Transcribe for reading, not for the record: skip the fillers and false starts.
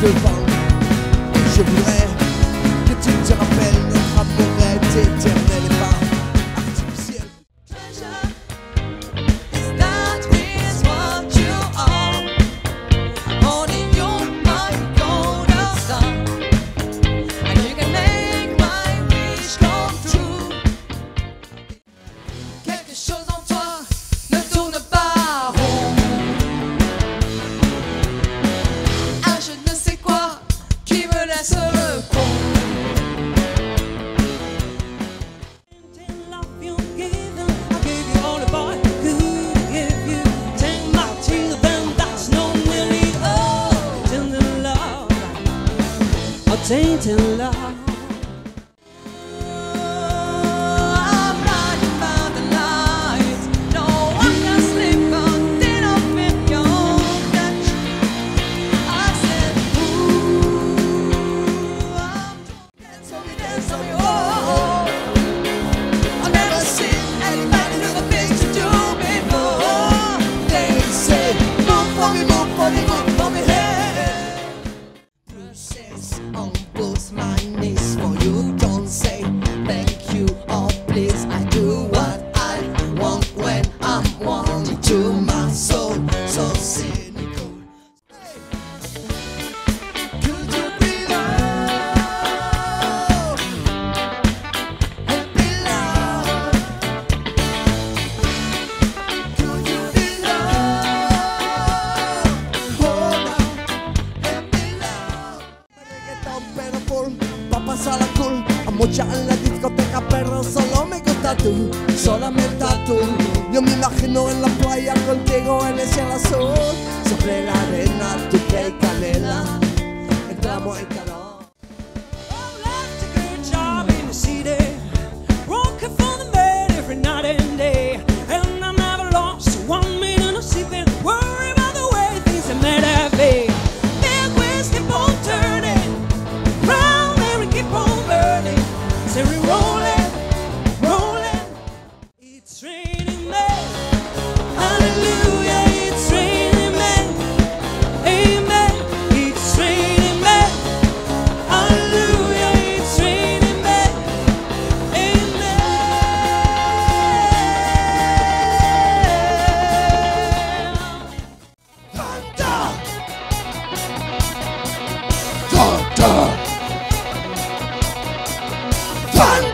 devant. Je voudrais que tu te rappelles, notre amour est éternel et pas artificiel. Tainted love. I'm blinded by the lights. No one can sleep until I feel your touch. I said, ooh, I'm dance on me, oh. I've never seen anybody do the things you do before. They say, move for me, move for me, move for me, hey. Bruises on both my knees for you. Don't say thank you or please. I do what I want when I'm wanting to. My soul so cynical. Hey. Could you be loved and be loved? Could you be loved? Hold on and be loved. Reggaeton pero full, pa' pasarla cool. A mucha en la discoteca pero solo me gusta tú, solamente tú. Yo me imagino en la playa contigo en el cielo azul. Sobre la arena, tu piel canela, entramos en calor. Oh, life's a good job in the city. Working for the man every night and day. And I never lost 1 minute of sleeping. Worry about the way things are meant to be. Big wheels keep on turning. Round there we keep on burning. So we rolling, rolling. It's raining men. Hallelujah, it's raining men. Amen. It's raining men. Hallelujah, it's raining men. Amen. Thunder! Thunder! Thunder!